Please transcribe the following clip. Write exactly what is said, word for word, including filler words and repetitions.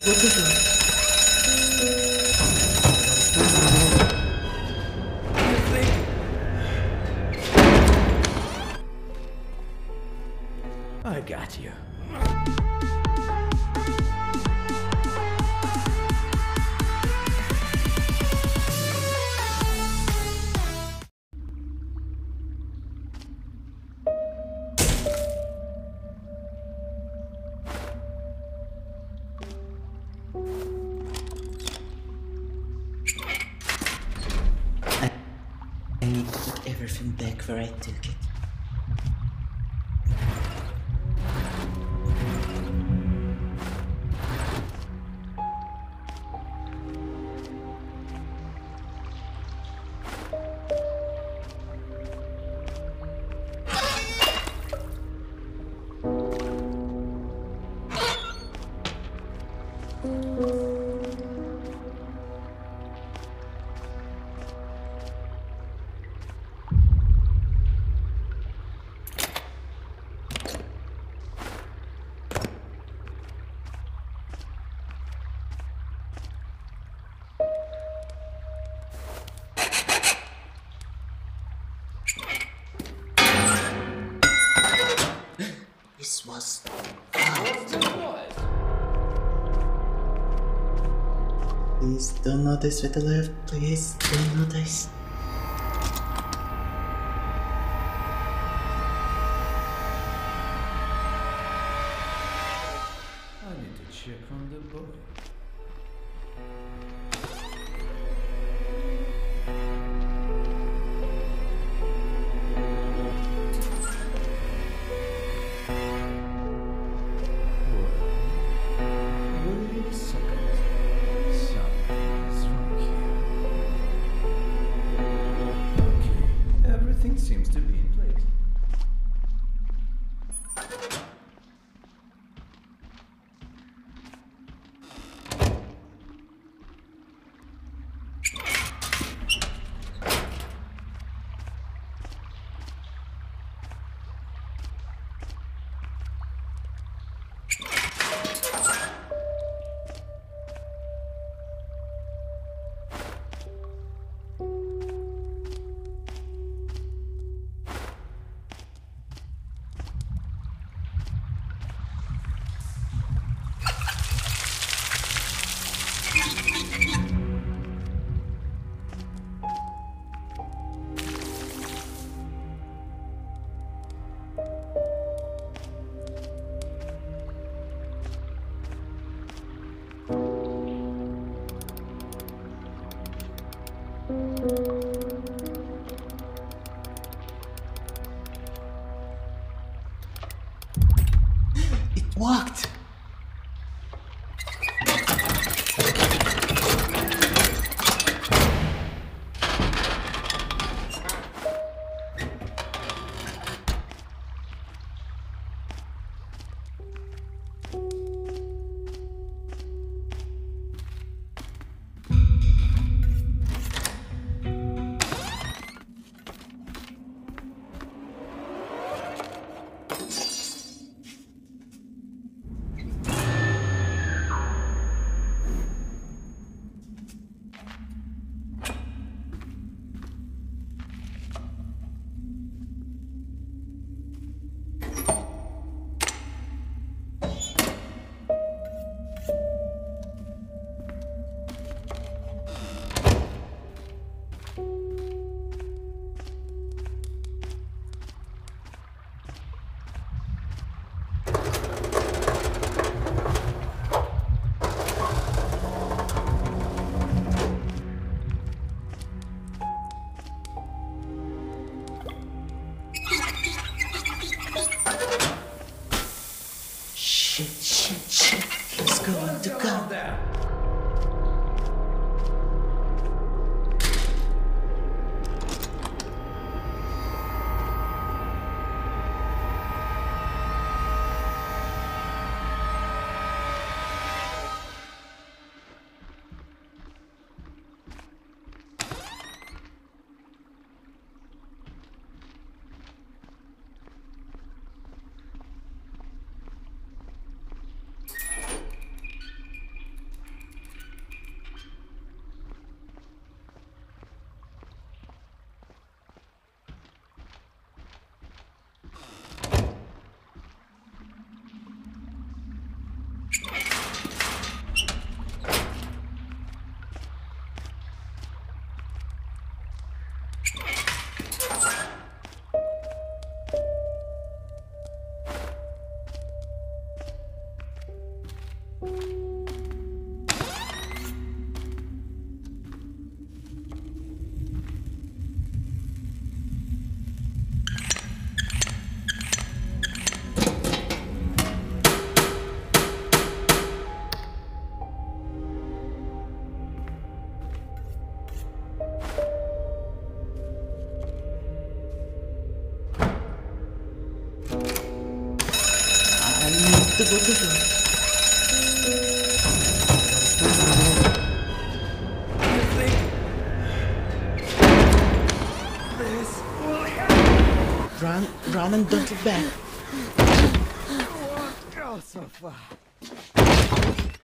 What is it? I got you. I need to put everything back where I took it. This was Please don't notice with the left. Please don't notice. I need to check on the boy. Seems to be in place. It worked! Shit, shit, shit. He's going to come. to go to her. This will help. Run, run and don't look back. Go so far.